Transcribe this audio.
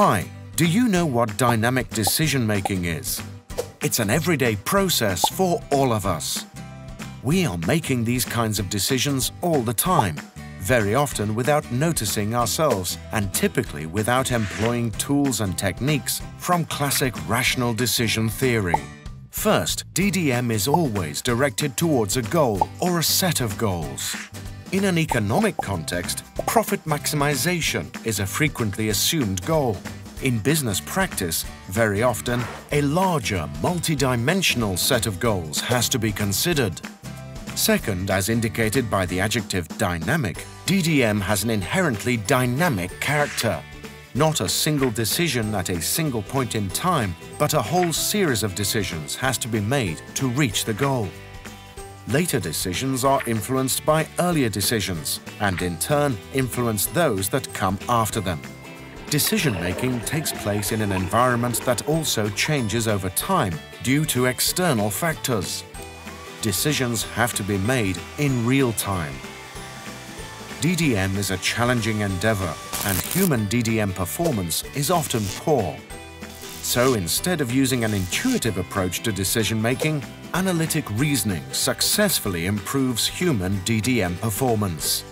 Hi, do you know what dynamic decision-making is? It's an everyday process for all of us. We are making these kinds of decisions all the time, very often without noticing ourselves and typically without employing tools and techniques from classic rational decision theory. First, DDM is always directed towards a goal or a set of goals. In an economic context, profit maximization is a frequently assumed goal. In business practice, very often, a larger, multidimensional set of goals has to be considered. Second, as indicated by the adjective dynamic, DDM has an inherently dynamic character. Not a single decision at a single point in time, but a whole series of decisions has to be made to reach the goal. Later decisions are influenced by earlier decisions and in turn influence those that come after them. Decision-making takes place in an environment that also changes over time due to external factors. Decisions have to be made in real time. DDM is a challenging endeavor, and human DDM performance is often poor. So instead of using an intuitive approach to decision-making, analytic reasoning successfully improves human DDM performance.